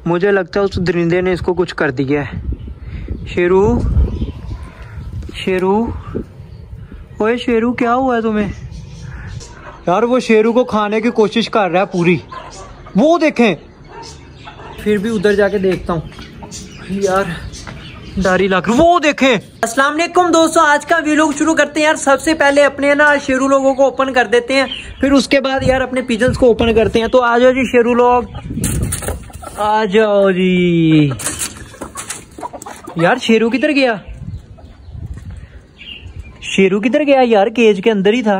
मुझे लगता है उस दरिंदे ने इसको कुछ कर दिया है। शेरू, शेरू, ओए शेरू, क्या हुआ है तुम्हें? यार वो शेरू को खाने की कोशिश कर रहा है पूरी। वो देखें, फिर भी उधर जाके देखता हूँ यार, डर लग रहा। वो देखें। अस्सलाम वालेकुम दोस्तों, आज का वीडियो शुरू करते हैं यार। सबसे पहले अपने ना शेरू लोगों को ओपन कर देते हैं, फिर उसके बाद यार अपने पिजन्स को ओपन करते हैं। तो आ जाओ जी शेरू लोग, आ जाओ जी। यार शेरू किधर गया? शेरू किधर गया यार? केज के अंदर ही था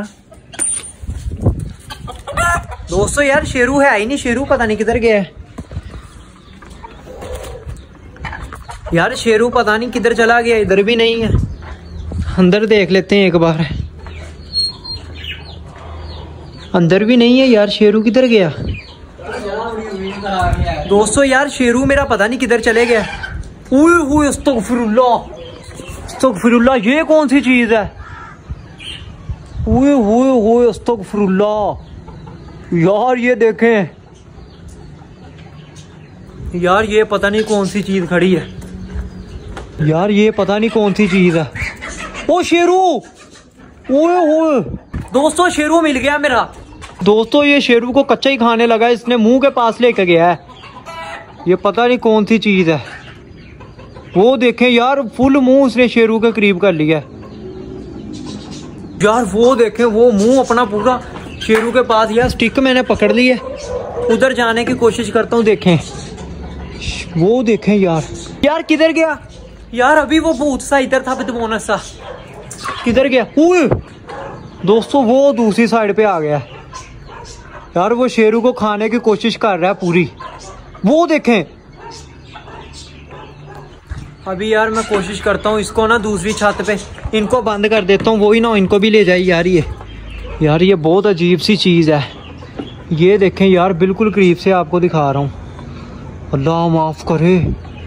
दोस्तों। यार शेरू है ही नहीं, शेरू पता नहीं किधर गया है यार। शेरू पता नहीं किधर चला गया, इधर भी नहीं है। अंदर देख लेते हैं एक बार। अंदर भी नहीं है यार, शेरू किधर गया दोस्तों? यार शेरू मेरा पता नहीं किधर चले गया। ओए अस्तगफिरुल्लाह, अस्तगफिरुल्लाह, ये कौन सी चीज है? ओए अस्तगफिरुल्लाह। यार ये देखें यार, ये पता नहीं कौन सी चीज खड़ी है यार, ये पता नहीं कौन सी चीज है। ओ शेरू, ओए दोस्तों, शेरू मिल गया मेरा। दोस्तों ये शेरू को कच्चा ही खाने लगा, इसने मुंह के पास लेके गया है। ये पता नहीं कौन सी चीज है। वो देखें यार, फुल मुंह उसने शेरू के करीब कर लिया यार। वो देखें, वो मुंह अपना पूरा शेरू के पास। यार स्टिक मैंने पकड़ ली है, उधर जाने की कोशिश करता हूँ। देखें, वो देखें यार किधर गया यार? अभी वो भूत सा इधर था, बदमाश सा, किधर गया? ओए दोस्तों, वो दूसरी साइड पे आ गया यार। वो शेरू को खाने की कोशिश कर रहा है पूरी। वो देखें। अभी यार मैं कोशिश करता हूँ इसको ना दूसरी छत पे, इनको बंद कर देता हूँ, वो ही ना इनको भी ले जाए यार। ये बहुत अजीब सी चीज़ है। ये देखें यार, बिल्कुल करीब से आपको दिखा रहा हूँ। अल्लाह माफ़ करे।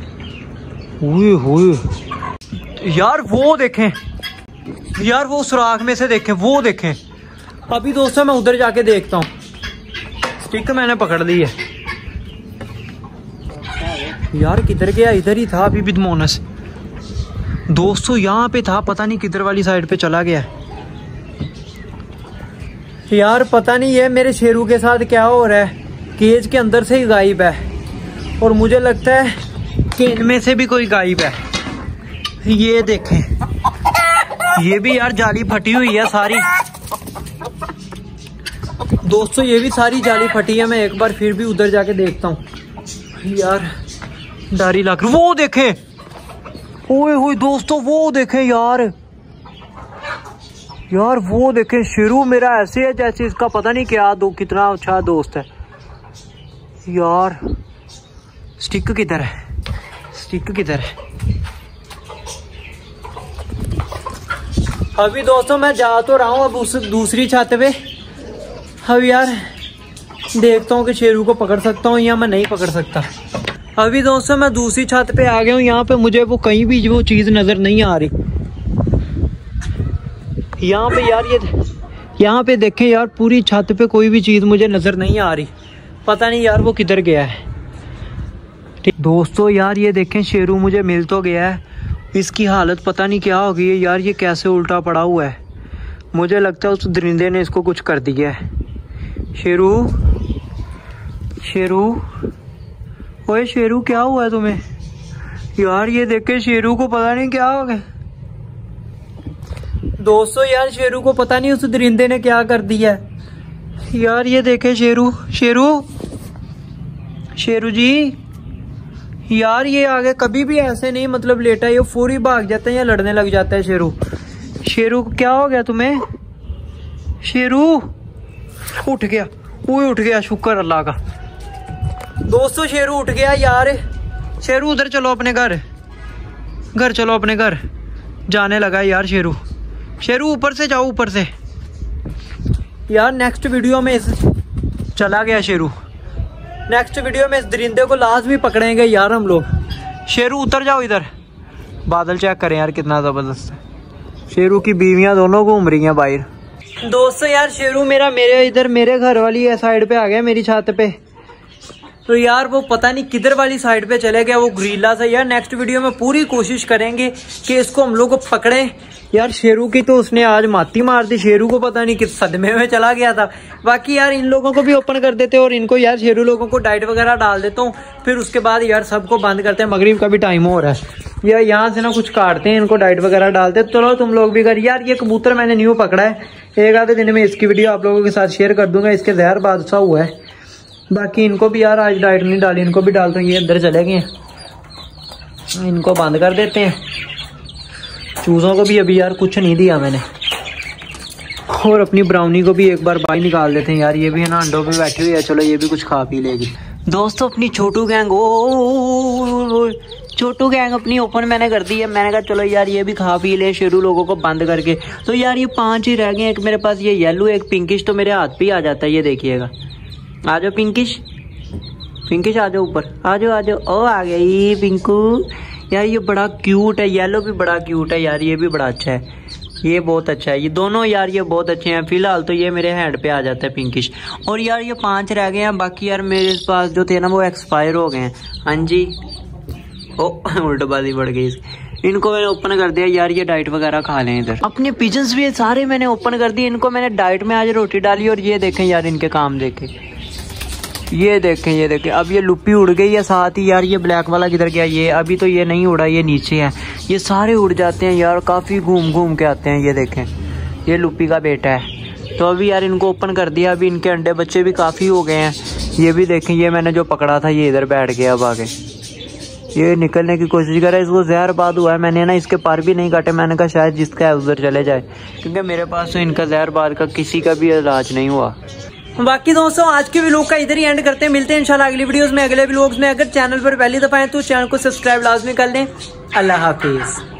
ओए यार, वो देखें यार, वो सुराख में से देखें, वो देखें। अभी दोस्तों मैं उधर जाके देखता हूँ। स्टिक मैंने पकड़ ली है यार। किधर गया? इधर ही था अभी बदमाश दोस्तों, यहाँ पे था, पता नहीं किधर वाली साइड पे चला गया यार। पता नहीं है मेरे शेरू के साथ क्या हो रहा है, केज के अंदर से ही गायब है, और मुझे लगता है कि इनमें से भी कोई गायब है। ये देखें, ये भी यार जाली फटी हुई है सारी दोस्तों, ये भी सारी जाली फटी है। मैं एक बार फिर भी उधर जाके देखता हूँ यार, डर ही लग रहा। वो देखें, ओए दोस्तों, वो देखें यार, वो देखें। शेरू मेरा ऐसे है जैसे इसका पता नहीं क्या कितना अच्छा दोस्त है यार। स्टिक किधर है? स्टिक किधर है? अभी दोस्तों मैं जा तो रहा हूँ अब उस दूसरी छत पे। अब यार देखता हूँ कि शेरू को पकड़ सकता हूँ या मैं नहीं पकड़ सकता। अभी दोस्तों मैं दूसरी छत पे आ गया हूँ। यहाँ पे मुझे वो कहीं भी वो चीज़ नज़र नहीं आ रही। यहाँ पे यार, यहाँ पे देखें यार, पूरी छत पे कोई भी चीज़ मुझे नज़र नहीं आ रही। पता नहीं यार वो किधर गया है। दोस्तों यार ये देखें, शेरू मुझे मिल तो गया है। इसकी हालत पता नहीं क्या हो गई है यार। ये कैसे उल्टा पड़ा हुआ है? मुझे लगता है उस दरिंदे ने इसको कुछ कर दिया है। शेरू, ओए शेरू, क्या हुआ है तुम्हें? यार ये देखे, शेरू को पता नहीं क्या हो गया दोस्तों। यार शेरू को पता नहीं उस दरिंदे ने क्या कर दिया है यार। ये देखे शेरू जी यार, ये आगे कभी भी ऐसे नहीं मतलब लेटा, ये फौरी भाग जाता है या लड़ने लग जाता है। शेरू क्या हो गया तुम्हें? शेरू उठ गया, उठ गया, शुक्र अल्लाह का दोस्तों, शेरू उठ गया यार। शेरू उधर चलो अपने घर चलो अपने घर। जाने लगा यार शेरू ऊपर से जाओ, ऊपर से यार। नेक्स्ट वीडियो में चला गया शेरू। नेक्स्ट वीडियो में इस दरिंदे को लाजमी पकड़ेंगे यार हम लोग। शेरू उतर जाओ इधर। बादल चेक करें यार, कितना ज़बरदस्त है। शेरू की बीवियां दोनों घूम रही हैं बाहर। दोस्तों यार शेरू मेरे घर वाली साइड पे आ गया, मेरी छत पे। तो यार वो पता नहीं किधर वाली साइड पे चले गया वो गोरिल्ला सा। यार नेक्स्ट वीडियो में पूरी कोशिश करेंगे कि इसको हम लोग को पकड़ें। यार शेरू की तो उसने आज माती मार दी, शेरू को पता नहीं किस सदमे में चला गया था। बाकी यार इन लोगों को भी ओपन कर देते और इनको यार शेरू लोगों को डाइट वगैरह डाल देता हूँ, फिर उसके बाद यार सबको बंद करते हैं। मगरिब का भी टाइम हो रहा है यार, यहाँ से ना कुछ काटते हैं, इनको डाइट वगैरह डालते हैं। चलो तुम लोग भी कर। यार ये कबूतर मैंने न्यू पकड़ा है, एक आधे दिन में इसकी वीडियो आप लोगों के साथ शेयर कर दूंगा। इसके जहर बादशाह हुआ है। बाकी इनको भी यार आज डाइट नहीं डाली, इनको भी डालता हूँ। ये अंदर चले गए हैं, इनको बंद कर देते हैं। चूजों को भी अभी यार कुछ नहीं दिया मैंने। और अपनी ब्राउनी को भी एक बार बाहर निकाल देते हैं। यार ये भी है ना अंडों पे बैठी हुई है, चलो ये भी कुछ खा पी लेगी। दोस्तों अपनी छोटू गैंग, ओ छोटू गैंग अपनी ओपन मैंने कर दी है। मैंने कहा चलो यार ये भी खा पी ले शेरू लोगों को बंद करके। तो यार ये 5 ही रह गए हैं। एक मेरे पास ये येलो, एक पिंकिश तो मेरे हाथ पे ही आ जाता है। ये देखिएगा, आ जाओ पिंकिश, पिंकिश आ जाओ ऊपर, आ जाओ आ जाओ। ओ आ गई पिंकू। यार ये बड़ा क्यूट है, येलो भी बड़ा क्यूट है यार, ये भी बड़ा अच्छा है, ये बहुत अच्छा है। ये दोनों यार ये बहुत अच्छे हैं। फिलहाल तो ये मेरे हैंड पे आ जाता है पिंकिश। और यार ये 5 रह गए हैं। बाकी यार मेरे पास जो थे ना वो एक्सपायर हो गए हैं। हाँ जी, ओ उल्टबाजी बढ़ गई। इनको मैंने ओपन कर दिया यार, ये डाइट वगैरह खा लें। इधर अपने पिजन्स भी सारे मैंने ओपन कर दिए। इनको मैंने डाइट में आज रोटी डाली और ये देखें यार इनके काम देखें, ये देखें ये देखें। अब ये लुप्पी उड़ गई है साथ ही। यार ये ब्लैक वाला किधर गया? ये अभी तो ये नहीं उड़ा, ये नीचे है। ये सारे उड़ जाते हैं यार, काफ़ी घूम घूम के आते हैं। ये देखें ये लुप्पी का बेटा है। तो अभी यार इनको ओपन कर दिया। अभी इनके अंडे बच्चे भी काफ़ी हो गए हैं। ये भी देखें, ये मैंने जो पकड़ा था ये इधर बैठ गया। अब आगे ये निकलने की कोशिश कर रहा है। इसको जहर बाद हुआ है। मैंने ना इसके पर भी नहीं काटे। मैंने कहा शायद जिसका है उधर चले जाए, क्योंकि मेरे पास तो इनका जहर बाद का किसी का भी इलाज नहीं हुआ। बाकी दोस्तों आज के व्लॉग का इधर ही एंड करते हैं। मिलते हैं इंशाल्लाह अगली वीडियोस में, अगले व्लॉग्स में। अगर चैनल पर पहली दफा है तो चैनल को सब्सक्राइब लाजमी कर लें। अल्लाह हाफिज।